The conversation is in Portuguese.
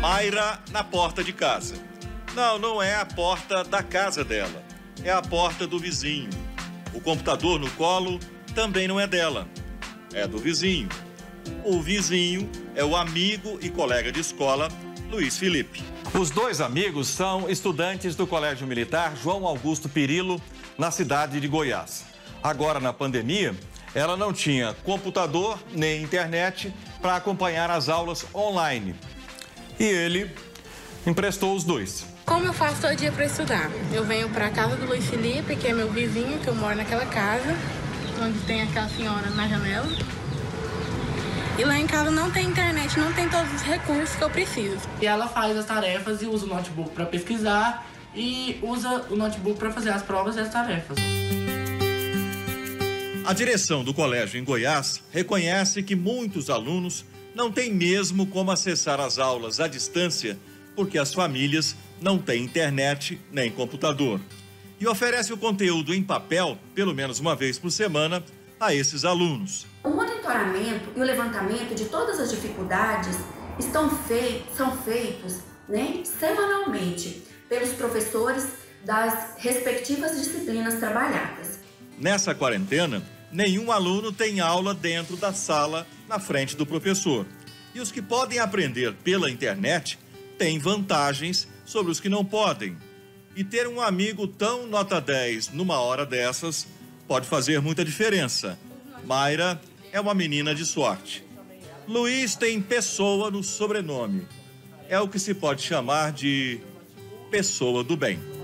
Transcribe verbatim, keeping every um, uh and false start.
Mayra na porta de casa. Não, não é a porta da casa dela. É a porta do vizinho. O computador no colo também não é dela. É do vizinho. O vizinho é o amigo e colega de escola, Luiz Felipe. Os dois amigos são estudantes do Colégio Militar João Augusto Pirillo, na cidade de Goiás. Agora, na pandemia, ela não tinha computador nem internet para acompanhar as aulas online. E ele emprestou os dois. Como eu faço todo dia para estudar? Eu venho para a casa do Luiz Felipe, que é meu vizinho, que eu moro naquela casa, onde tem aquela senhora na janela. E lá em casa não tem internet, não tem todos os recursos que eu preciso. E ela faz as tarefas e usa o notebook para pesquisar e usa o notebook para fazer as provas e as tarefas. A direção do colégio em Goiás reconhece que muitos alunos não têm mesmo como acessar as aulas à distância porque as famílias não têm internet nem computador. E oferece o conteúdo em papel, pelo menos uma vez por semana, a esses alunos. O monitoramento e o levantamento de todas as dificuldades estão fei- são feitos né, semanalmente pelos professores das respectivas disciplinas trabalhadas. Nessa quarentena, nenhum aluno tem aula dentro da sala, na frente do professor. E os que podem aprender pela internet têm vantagens sobre os que não podem. E ter um amigo tão nota dez numa hora dessas pode fazer muita diferença. Mayra é uma menina de sorte. Luiz tem Pessoa no sobrenome. É o que se pode chamar de pessoa do bem.